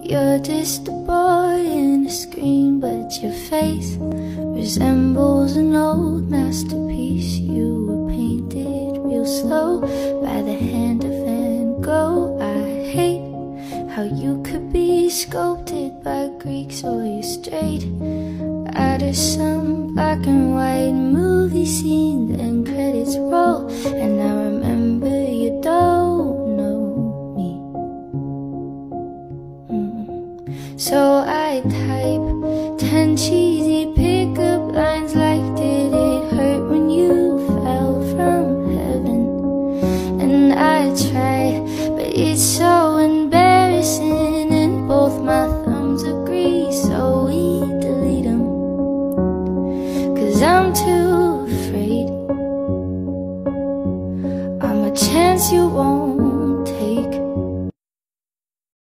You're just a boy in a screen, but your face resembles an old masterpiece. You were painted real slow by the hand of Van Gogh. I hate how you could be sculpted by Greeks, or you're straight out of some black and white movie scene. Then credits roll, and I remember you don't know me. So I tie